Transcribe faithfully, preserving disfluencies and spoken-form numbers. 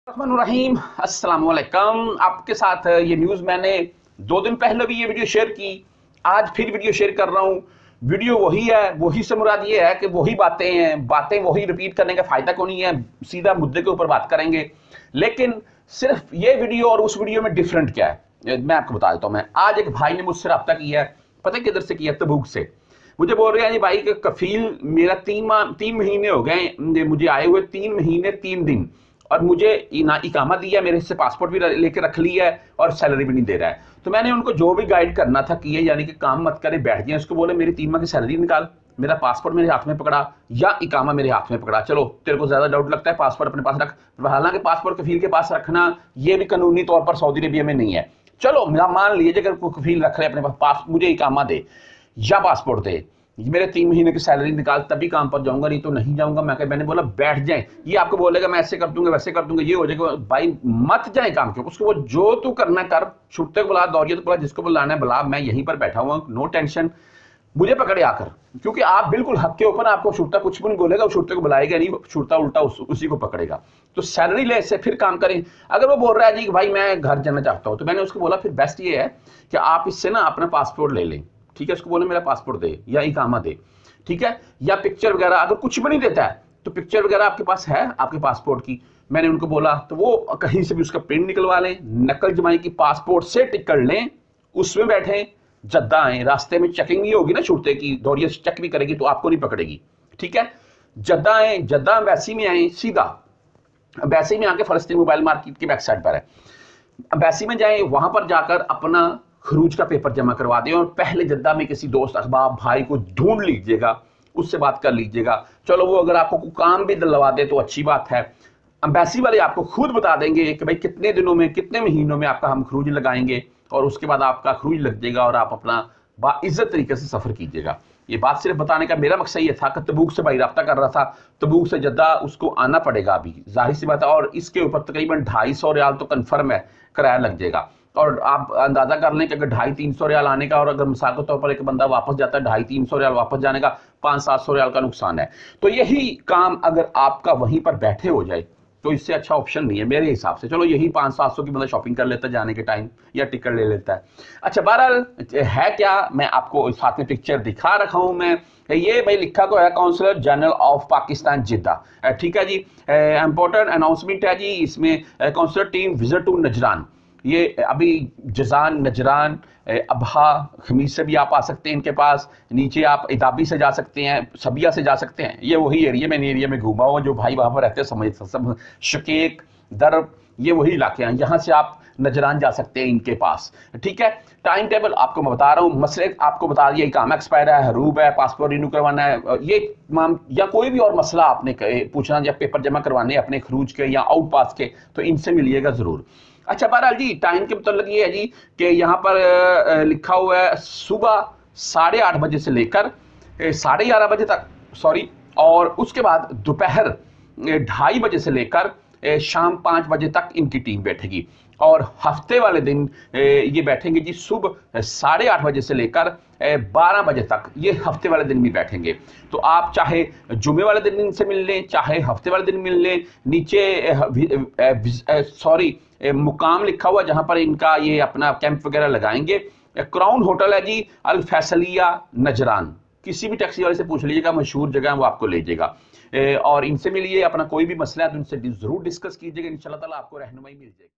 रहीम अस्सलाम वालेकुम। आपके साथ ये न्यूज़ मैंने दो दिन पहले भी ये वीडियो शेयर की, आज फिर वीडियो शेयर कर रहा हूँ। वीडियो वही है, वही से मुराद ये है कि वही बातें हैं, बातें वही रिपीट करने का फ़ायदा को नहीं है, सीधा मुद्दे के ऊपर बात करेंगे। लेकिन सिर्फ ये वीडियो और उस वीडियो में डिफरेंट क्या है मैं आपको बता देता हूँ। मैं आज एक भाई ने मुझसे रब्ता किया है, पता है किधर से किया? तबूक से। मुझे बोल रहे हैं जी भाई कि कफील मेरा तीन माह तीन महीने हो गए मुझे आए हुए, तीन महीने तीन दिन, और मुझे ना इकामा दिया, मेरे से पासपोर्ट भी लेके रख लिया है और सैलरी भी नहीं दे रहा है। तो मैंने उनको जो भी गाइड करना था किए, यानी कि काम मत करे, बैठ गए। उसको बोले मेरी तीन माह की सैलरी निकाल, मेरा पासपोर्ट मेरे हाथ में पकड़ा या इकामा मेरे हाथ में पकड़ा। चलो तेरे को ज्यादा डाउट लगता है, पासपोर्ट अपने पास रख। हालांकि पासपोर्ट कफील के पास रखना ये भी कानूनी तौर पर सऊदी अरबिया में नहीं है। चलो मान लीजिए अगर कोई कफील रख रहे अपने पास, पास मुझे इकामा दे या पासपोर्ट दे, मेरे तीन महीने की सैलरी निकाल, तभी काम पर जाऊंगा, नहीं तो नहीं जाऊंगा। मैं मैंने बोला बैठ जाए, ये आपको बोलेगा मैं ऐसे कर दूंगा वैसे कर दूंगा, ये हो जाएगा। भाई मत जाए काम के, उसको वो जो तू करना कर, छुट्टे को बुला, दौरियत बुला, जिसको बुलाना है बुला, मैं यहीं पर बैठा हुआ, नो टेंशन, मुझे पकड़े आकर। क्योंकि आप बिल्कुल हक के ऊपर, आपको छुट्टा कुछ भी नहीं बोलेगा, छुट्टे को बुलाएगा नहीं, छुट्टा उल्टा उस, उसी को पकड़ेगा। तो सैलरी ले से फिर काम करें। अगर वो बोल रहा है जी कि भाई मैं घर जाना चाहता हूँ, तो मैंने उसको बोला फिर बेस्ट ये है कि आप इससे ना अपना पासपोर्ट ले लें, ठीक है? उसको बोले मेरा पासपोर्ट दे या इकामा दे, ठीक है, या पिक्चर वगैरह। अगर कुछ भी नहीं देता है तो पिक्चर वगैरह आपके पास है आपके पासपोर्ट की, मैंने उनको बोला, तो वो कहीं से भी उसका प्रिंट निकलवा लें, नकल जमाई की पासपोर्ट से टिकट लें, उसमें बैठे जद्दा आए। रास्ते में चेकिंग ही होगी ना छुट्टे की, दौरिया चेक भी करेगी तो आपको नहीं पकड़ेगी, ठीक है? जद्दा आए, जद्दा अम्बेसी में आए, सीधा अम्बेसी में आके फलस्तीन मोबाइल मार्केट की बैक साइड पर है, अम्बेसी में जाए, वहां पर जाकर अपना खरूज का पेपर जमा करवा दें और पहले जद्दा में किसी दोस्त अहबाब भाई को ढूंढ लीजिएगा, उससे बात कर लीजिएगा। चलो वो अगर आपको काम भी दिलवा दे तो अच्छी बात है। अम्बेसी वाले आपको खुद बता देंगे कि भाई कितने दिनों में, कितने महीनों में आपका हम खरूज लगाएंगे, और उसके बाद आपका खरूज लग जाएगा और आप अपना बाइज्जत तरीके से सफर कीजिएगा। ये बात सिर्फ बताने का मेरा मकसद ये था कि तबूक से भाई रब्ता कर रहा था, तबूक से जद्दा उसको आना पड़ेगा अभी, जाहिर सी बात है। और इसके ऊपर तकरीबन ढाई सौ रियाल तो कन्फर्म है किराया लग जाएगा। और आप अंदाजा कर लें कि अगर ढाई तीन सौ रियाल आने का, और अगर मिसाल के तौर पर एक बंदा वापस जाता है, ढाई तीन सौ रियाल वापस जाने का, पाँच सात सौ रियाल का नुकसान है। तो यही काम अगर आपका वहीं पर बैठे हो जाए तो इससे अच्छा ऑप्शन नहीं है मेरे हिसाब से। चलो यही पाँच सात सौ की बंदा शॉपिंग कर लेता है जाने के टाइम, या टिकट ले लेता है। अच्छा बहरहाल है क्या, मैं आपको साथ में पिक्चर दिखा रखा हूं। मैं ये भाई लिखा तो है counsellor general of Pakistan Jeddah, ठीक है जी। इंपॉर्टेंट अनाउंसमेंट है जी इसमें, counsellor team visit to Najran. ये अभी जजान, नजरान, अबहा, खमीस से भी आप आ सकते हैं इनके पास, नीचे आप इताबी से जा सकते हैं, सबिया से जा सकते हैं। ये वही एरिया, मैंने एरिया में घूमा हुआ, जो भाई वहाँ पर रहते हैं समझ सब, शकीक, दरब, ये वही इलाके हैं। यहाँ से आप नजरान जा सकते हैं इनके पास, ठीक है। टाइम टेबल आपको मैं बता रहा हूँ, मसले आपको बता दिया, काम एक्सपायर है, हरूब है, पासपोर्ट रिन्यू करवाना है, ये तमाम, या कोई भी और मसला आपने पूछना, या पेपर जमा करवाने अपने खरूज के या आउट पास के, तो इनसे मिलिएगा ज़रूर। अच्छा बहरहाल जी टाइम के मतलब ये है जी कि यहाँ पर लिखा हुआ है सुबह साढ़े आठ बजे से लेकर साढ़े ग्यारह बजे तक, सॉरी, और उसके बाद दोपहर ढाई बजे से लेकर शाम पाँच बजे तक इनकी टीम बैठेगी। और हफ्ते वाले दिन ये बैठेंगे जी सुबह साढ़े आठ बजे से लेकर बारह बजे तक, ये हफ्ते वाले दिन भी बैठेंगे। तो आप चाहे जुमे वाले दिन इनसे मिल लें, चाहे हफ्ते वाले दिन मिल लें। नीचे सॉरी मुकाम लिखा हुआ जहां पर इनका ये अपना कैंप वगैरह लगाएंगे, क्राउन होटल है जी, अल फैसलिया नजरान। किसी भी टैक्सी वाले से पूछ लीजिएगा, मशहूर जगह है, वो आपको ले जाएगा। और इनसे मिलिए, अपना कोई भी मसला है तो इनसे जरूर डिस्कस कीजिएगा, इंशाल्लाह ताला आपको रहनुमाई मिल जाएगी।